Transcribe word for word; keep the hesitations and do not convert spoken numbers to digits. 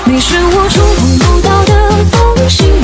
你是我触碰不到的风信